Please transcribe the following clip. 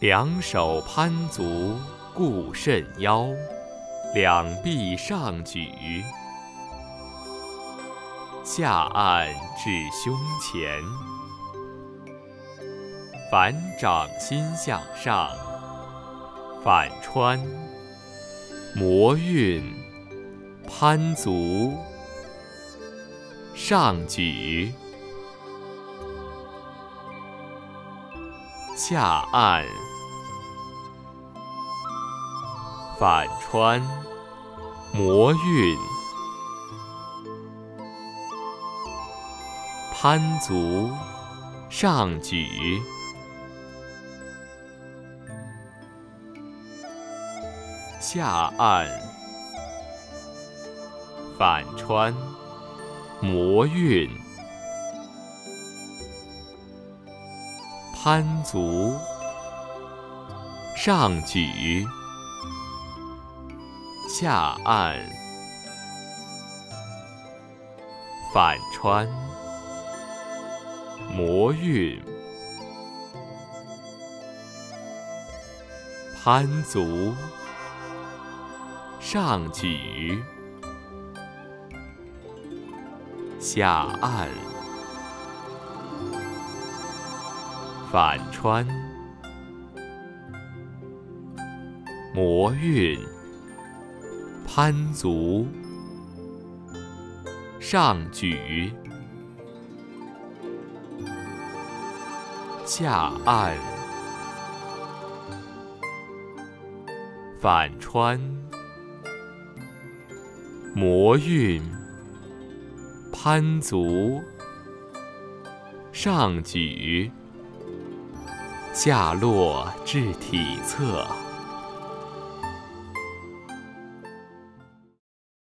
两手攀足固甚腰，两臂上举，下按至胸前，反掌心向上，反穿，摩运，攀足，上举，下按，反穿，摩运，攀足，上举，下按，反穿，摩运，攀足，上举，下按，反穿，摩运，攀足，上举，下按，反穿，摩运，攀足，上举，下按，反穿，摩运，攀足，上举，下落至体侧。